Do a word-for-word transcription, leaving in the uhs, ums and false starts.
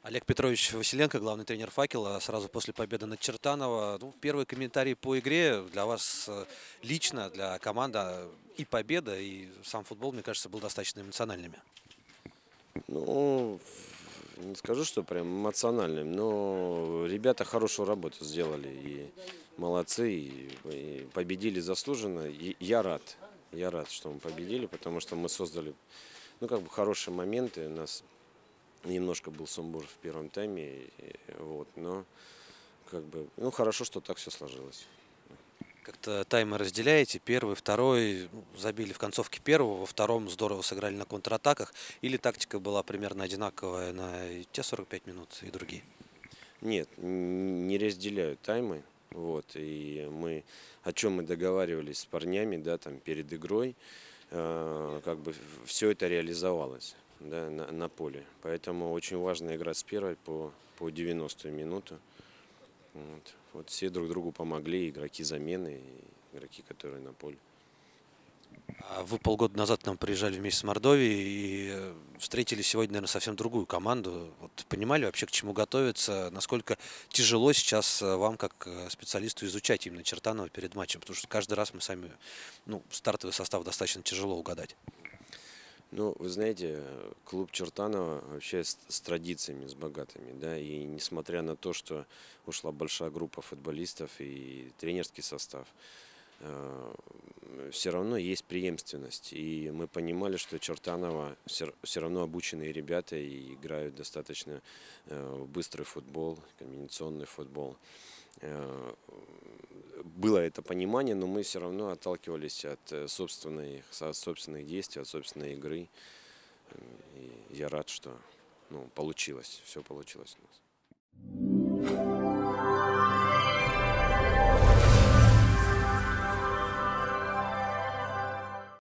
Олег Петрович Василенко, главный тренер «Факела», сразу после победы над Чертаново. Ну, первый комментарий по игре для вас э, лично, для команды а, и победа, и сам футбол, мне кажется, был достаточно эмоциональными. Ну, не скажу, что прям эмоциональным, но ребята хорошую работу сделали и молодцы, и, и победили заслуженно. И я рад, я рад, что мы победили, потому что мы создали, ну, как бы хорошие моменты. У нас немножко был сумбур в первом тайме, и- вот, но как бы, ну, хорошо, что так все сложилось. Как-то таймы разделяете, первый, второй, ну, забили в концовке первого, во втором здорово сыграли на контратаках, или тактика была примерно одинаковая на и те сорок пять минут и другие? Нет, н- не разделяю таймы. Вот, и мы, о чем мы договаривались с парнями, да, там, перед игрой, э, как бы все это реализовалось, да, на, на поле. Поэтому очень важно играть с первой по, по девяностую минуту. Вот. Вот все друг другу помогли, игроки замены, и игроки, которые на поле. А вы полгода назад к нам приезжали вместе с Мордовией и э, встретили сегодня, наверное, совсем другую команду. Вот понимали вообще, к чему готовиться? Насколько тяжело сейчас э, вам, как э, специалисту, изучать именно Чертанова перед матчем? Потому что каждый раз мы сами, ну, стартовый состав достаточно тяжело угадать. Ну, вы знаете, клуб Чертанова вообще с, с традициями, с богатыми, да, и несмотря на то, что ушла большая группа футболистов и тренерский состав, все равно есть преемственность. И мы понимали, что Чертанова все равно обученные ребята и играют достаточно э, быстрый футбол, комбинационный футбол. Э, Было это понимание, но мы все равно отталкивались от э, собственной, от собственных действий, от собственной игры. И я рад, что ну, получилось, все получилось у нас.